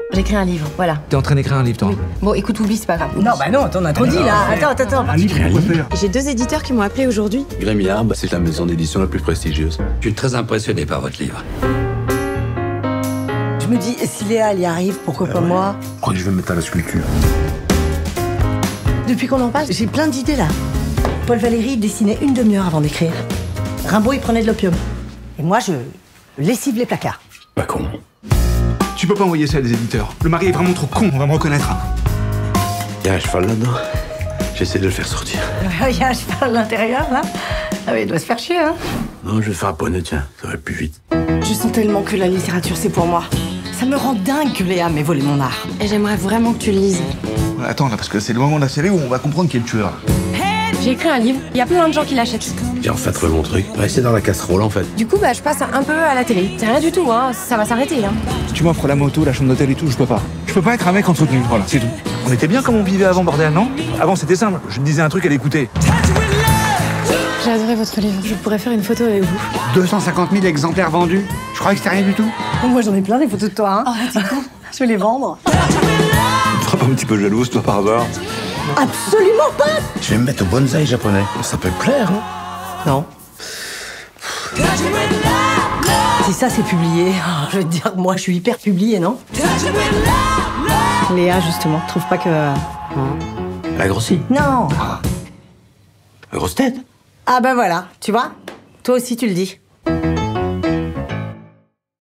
J'écris un livre, voilà. T'es en train d'écrire un livre, toi? Oui. Bon, écoute, oublie, c'est pas grave. Non, bah non, t'en as trop dit, là. Attends. Un livre, quoi faire? J'ai 2 éditeurs qui m'ont appelé aujourd'hui. Grémillard, c'est la maison d'édition la plus prestigieuse. Je suis très impressionné par votre livre. Je me dis, si Léa, elle y arrive, pourquoi pas moi? Je crois que je vais me mettre à la sculpture. Depuis qu'on en parle, j'ai plein d'idées, là. Paul Valéry dessinait une demi-heure avant d'écrire. Rimbaud, il prenait de l'opium. Et moi, je lessive les placards. Pas con. Tu peux pas envoyer ça à des éditeurs. Le mari est vraiment trop con, on va me reconnaître. Il y a un cheval là-dedans. J'essaie de le faire sortir. Il y a un cheval à l'intérieur, là. Ah oui, il doit se faire chier, hein. Non, je vais faire un poney, tiens. Ça va plus vite. Je sens tellement que la littérature, c'est pour moi. Ça me rend dingue que Léa m'ait volé mon art. Et j'aimerais vraiment que tu le lises. Attends, là, parce que c'est le moment de la série où on va comprendre qui est le tueur. J'ai écrit un livre, il y a plein de gens qui l'achètent. J'ai enfin trouvé mon truc. On va essayer dans la casserole, en fait. Du coup, je passe un peu à la télé. C'est rien du tout, hein. Ça va s'arrêter, hein. Si tu m'offres la moto, la chambre d'hôtel et tout, je peux pas. Je peux pas être un mec entretenu, voilà, c'est tout. On était bien comme on vivait avant, bordel, non? Avant, c'était simple. Je te disais un truc, elle écoutait. J'ai adoré votre livre. Je pourrais faire une photo avec vous. 250 000 exemplaires vendus. Je croyais que c'était rien du tout. Moi, j'en ai plein des photos de toi, hein. Oh, je vais les vendre. Tu te seras pas un petit peu jalouse, toi, par hasard? Absolument pas. Je vais me mettre au bonsaï japonais. Ça peut te plaire, hein? Non. Si ça, c'est publié, je vais te dire, moi, je suis hyper publiée, non? Léa, justement, trouve pas que... Elle a grossi. Non. La grosse tête. Ah ben voilà, tu vois? Toi aussi, tu le dis.